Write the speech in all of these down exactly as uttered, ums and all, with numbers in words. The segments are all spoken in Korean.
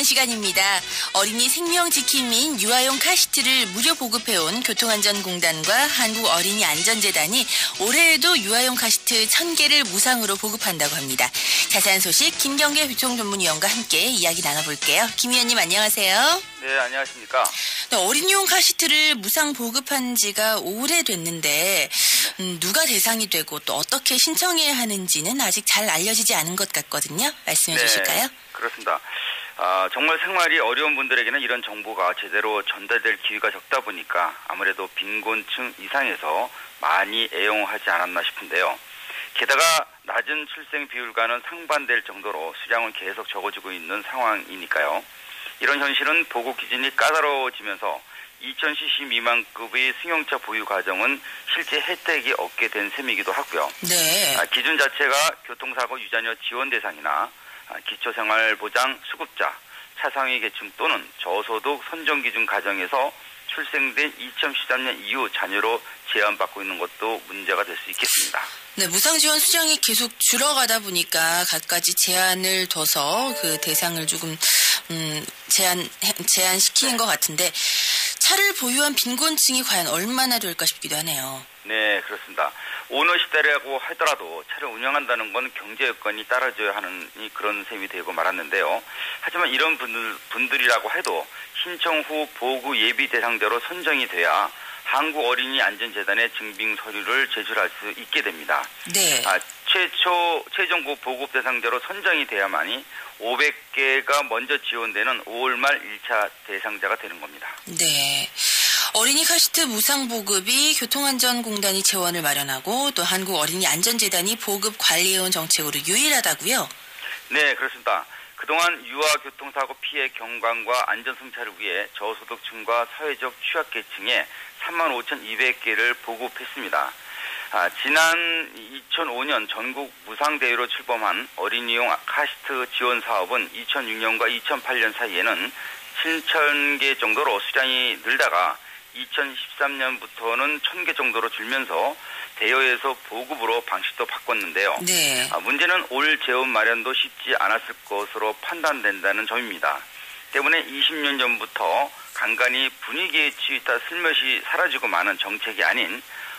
시간입니다. 어린이 생명 지킴인 유아용 카시트를 무료 보급해온 교통안전공단과 한국어린이안전재단이 올해에도 유아용 카시트 천 개를 무상으로 보급한다고 합니다. 자세한 소식 김경계 교통전문위원과 함께 이야기 나눠볼게요. 김 위원님 안녕하세요. 네, 안녕하십니까. 네, 어린이용 카시트를 무상 보급한 지가 오래됐는데 음, 누가 대상이 되고 또 어떻게 신청해야 하는지는 아직 잘 알려지지 않은 것 같거든요. 말씀해 네, 주실까요? 그렇습니다. 아, 정말 생활이 어려운 분들에게는 이런 정보가 제대로 전달될 기회가 적다 보니까 아무래도 빈곤층 이상에서 많이 애용하지 않았나 싶은데요. 게다가 낮은 출생 비율과는 상반될 정도로 수량은 계속 적어지고 있는 상황이니까요. 이런 현실은 보고 기준이 까다로워지면서 이천 씨씨 미만급의 승용차 보유 가정은 실제 혜택이 얻게 된 셈이기도 하고요. 네. 아, 기준 자체가 교통사고 유자녀 지원 대상이나 아, 기초생활보장 수급자, 차상위 계층 또는 저소득 선정기준 가정에서 출생된 이천십삼 년 이후 자녀로 제한받고 있는 것도 문제가 될 수 있겠습니다. 네, 무상지원 수량이 계속 줄어가다 보니까 갖가지 제한을 둬서 그 대상을 조금 음, 제한 제한시키는 것 같은데 차를 보유한 빈곤층이 과연 얼마나 될까 싶기도 하네요. 네, 그렇습니다. 오너시대라고 하더라도 차를 운영한다는 건 경제 여건이 따라줘야 하는 그런 셈이 되고 말았는데요. 하지만 이런 분들, 분들이라고 해도 신청 후 보구 예비 대상자로 선정이 돼야 한국어린이안전재단에 증빙 서류를 제출할 수 있게 됩니다. 네. 아, 최초 최종급 보급 대상자로 선정이 돼야만이 오백 개가 먼저 지원되는 오월 말 일 차 대상자가 되는 겁니다. 네. 어린이 카시트 무상 보급이 교통안전공단이 재원을 마련하고 또 한국어린이안전재단이 보급 관리해온 정책으로 유일하다고요? 네, 그렇습니다. 그동안 유아 교통사고 피해 경감과 안전승차를 위해 저소득층과 사회적 취약계층에 삼만 오천이백 개를 보급했습니다. 아, 지난 이천오 년 전국 무상대회로 출범한 어린이용 카시트 지원 사업은 이천육 년과 이천팔 년 사이에는 칠천 개 정도로 수량이 늘다가 이천십삼 년부터는 천 개 정도로 줄면서 대여에서 보급으로 방식도 바꿨는데요. 네. 아, 문제는 올 재원 마련도 쉽지 않았을 것으로 판단된다는 점입니다. 때문에 이십 년 전부터 간간히 분위기에 치이다 슬며시 사라지고 마는 정책이 아닌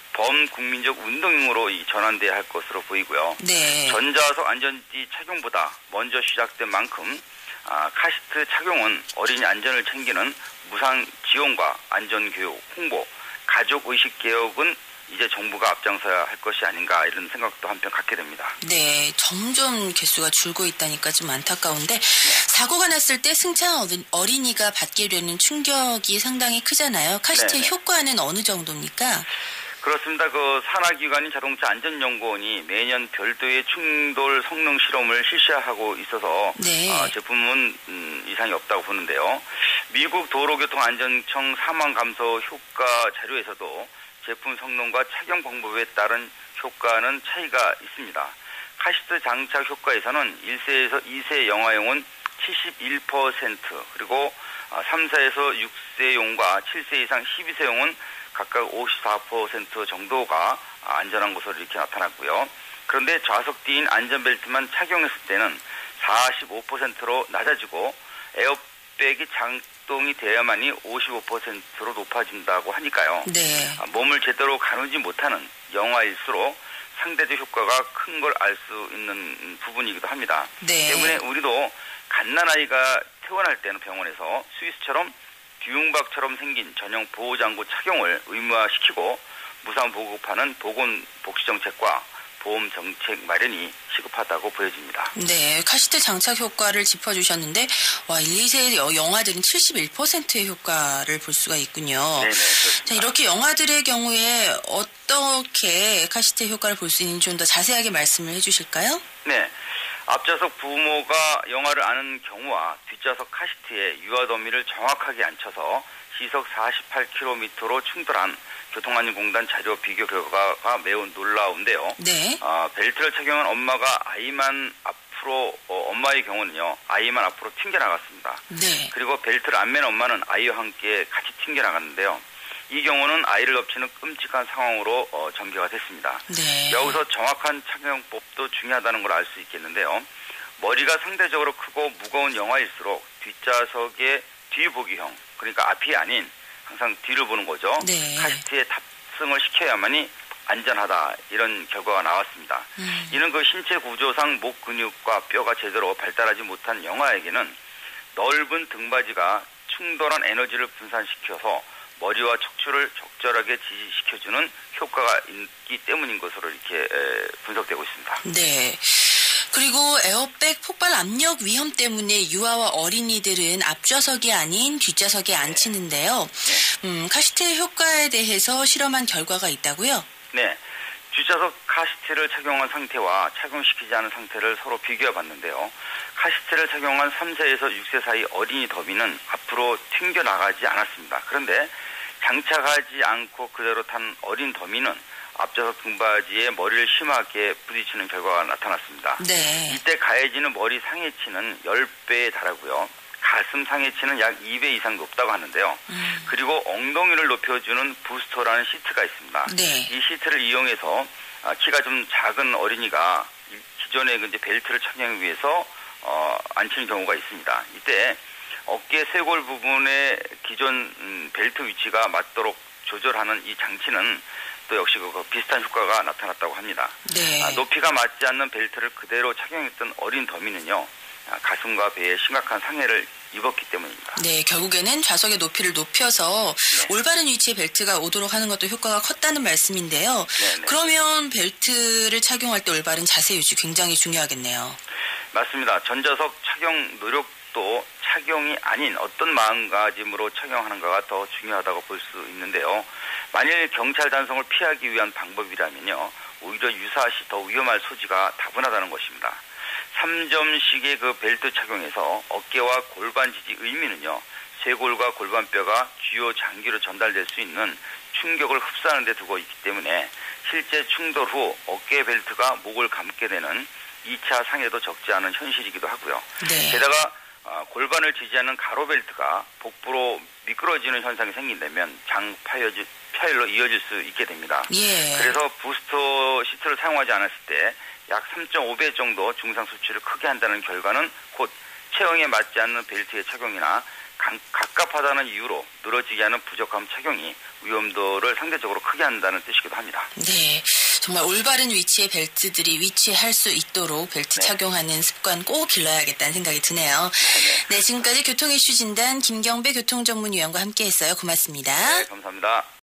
범국민적 운동으로 전환돼야 할 것으로 보이고요. 네. 전자석 안전띠 착용보다 먼저 시작된 만큼 아, 카시트 착용은 어린이 안전을 챙기는 무상 지원과 안전교육, 홍보, 가족의식 개혁은 이제 정부가 앞장서야 할 것이 아닌가 이런 생각도 한편 갖게 됩니다. 네, 점점 개수가 줄고 있다니까 좀 안타까운데 사고가 났을 때 승차한 어린이가 받게 되는 충격이 상당히 크잖아요. 카시트의 네네. 효과는 어느 정도입니까? 그렇습니다. 그 산하기관인 자동차 안전연구원이 매년 별도의 충돌 성능 실험을 실시하고 있어서 네. 어, 제품은 음, 이상이 없다고 보는데요. 미국 도로교통안전청 사망 감소 효과 자료에서도 제품 성능과 착용 방법에 따른 효과는 차이가 있습니다. 카시트 장착 효과에서는 일 세에서 이 세 영아용은 칠십일 퍼센트 그리고 삼 세에서 육 세용과 칠 세 이상 십이 세용은 각각 오십사 퍼센트 정도가 안전한 것으로 이렇게 나타났고요. 그런데 좌석 뒤인 안전벨트만 착용했을 때는 사십오 퍼센트로 낮아지고 에어백이 장동이 돼야만이 오십오 퍼센트로 높아진다고 하니까요. 네. 몸을 제대로 가누지 못하는 영아일수록 상대적 효과가 큰 걸 알 수 있는 부분이기도 합니다. 네. 때문에 우리도 갓난아이가 퇴원할 때는 병원에서 스위스처럼 듀움박처럼 생긴 전용 보호장구 착용을 의무화시키고 무상 보급하는 보건복지정책과 보험정책 마련이 시급하다고 보여집니다. 네, 카시트 장착 효과를 짚어주셨는데 와, 일, 이 세 영아들은 칠십일 퍼센트의 효과를 볼 수가 있군요. 네네, 그렇습니다. 자, 이렇게 영아들의 경우에 어떻게 카시트 효과를 볼 수 있는지 좀 더 자세하게 말씀을 해주실까요? 네. 앞좌석 부모가 영화를 아는 경우와 뒷좌석 카시트에 유아 더미를 정확하게 앉혀서 시속 사십팔 킬로미터로 충돌한 교통안전공단 자료 비교 결과가 매우 놀라운데요. 네. 어, 벨트를 착용한 엄마가 아이만 앞으로 어, 엄마의 경우는요. 아이만 앞으로 튕겨나갔습니다. 네. 그리고 벨트를 안 맨 엄마는 아이와 함께 같이 튕겨나갔는데요. 이 경우는 아이를 덮치는 끔찍한 상황으로 어, 전개가 됐습니다. 네. 여기서 정확한 착용법도 중요하다는 걸 알 수 있겠는데요. 머리가 상대적으로 크고 무거운 영아일수록 뒷좌석의 뒤보기형, 그러니까 앞이 아닌 항상 뒤를 보는 거죠. 네. 카시트에 탑승을 시켜야만이 안전하다, 이런 결과가 나왔습니다. 음. 이는 그 신체 구조상 목 근육과 뼈가 제대로 발달하지 못한 영아에게는 넓은 등받이가 충돌한 에너지를 분산시켜서 머리와 척추를 적절하게 지지시켜주는 효과가 있기 때문인 것으로 이렇게 분석되고 있습니다. 네. 그리고 에어백 폭발 압력 위험 때문에 유아와 어린이들은 앞좌석이 아닌 뒷좌석에 앉히는데요. 음, 카시트의 효과에 대해서 실험한 결과가 있다고요? 네. 뒷좌석 카시트를 착용한 상태와 착용시키지 않은 상태를 서로 비교해 봤는데요. 카시트를 착용한 삼 세에서 육 세 사이 어린이 더미는 앞으로 튕겨나가지 않았습니다. 그런데 장착하지 않고 그대로 탄 어린 더미는 앞좌석 등받이에 머리를 심하게 부딪히는 결과가 나타났습니다. 네. 이때 가해지는 머리 상해치는 십 배에 달하고요. 가슴 상해치는 약 이 배 이상 높다고 하는데요. 음. 그리고 엉덩이를 높여주는 부스터라는 시트가 있습니다. 네. 이 시트를 이용해서 키가 좀 작은 어린이가 기존의 이제 벨트를 착용하기 위해서 어, 앉히는 경우가 있습니다. 이때 어깨 쇄골 부분의 기존 벨트 위치가 맞도록 조절하는 이 장치는 또 역시 그 비슷한 효과가 나타났다고 합니다. 네. 아, 높이가 맞지 않는 벨트를 그대로 착용했던 어린 더미는요, 아, 가슴과 배에 심각한 상해를 입었기 때문입니다. 네, 결국에는 좌석의 높이를 높여서 네. 올바른 위치에 벨트가 오도록 하는 것도 효과가 컸다는 말씀인데요. 네네. 그러면 벨트를 착용할 때 올바른 자세 유지 굉장히 중요하겠네요. 맞습니다. 전좌석 착용 노력도 착용이 아닌 어떤 마음가짐으로 착용하는가가 더 중요하다고 볼 수 있는데요. 만일 경찰 단속을 피하기 위한 방법이라면요, 오히려 유사시 더 위험할 소지가 다분하다는 것입니다. 삼 점씩의 그 벨트 착용에서 어깨와 골반 지지 의미는요, 쇄골과 골반뼈가 주요 장기로 전달될 수 있는 충격을 흡수하는 데 두고 있기 때문에 실제 충돌 후 어깨 벨트가 목을 감게 되는 이 차 상해도 적지 않은 현실이기도 하고요. 네. 게다가 골반을 지지하는 가로벨트가 복부로 미끄러지는 현상이 생긴다면 장 파열지, 파열로 이어질 수 있게 됩니다. 예. 그래서 부스터 시트를 사용하지 않았을 때 약 삼 점 오 배 정도 중상 수치를 크게 한다는 결과는 곧 체형에 맞지 않는 벨트의 착용이나 강, 갑갑하다는 이유로 늘어지게 하는 부적합 착용이 위험도를 상대적으로 크게 한다는 뜻이기도 합니다. 네, 정말 올바른 위치에 벨트들이 위치할 수 있도록 벨트 네. 착용하는 습관 꼭 길러야겠다는 생각이 드네요. 네, 네 지금까지 교통 이슈 진단 김경배 교통전문위원과 함께했어요. 고맙습니다. 네, 감사합니다.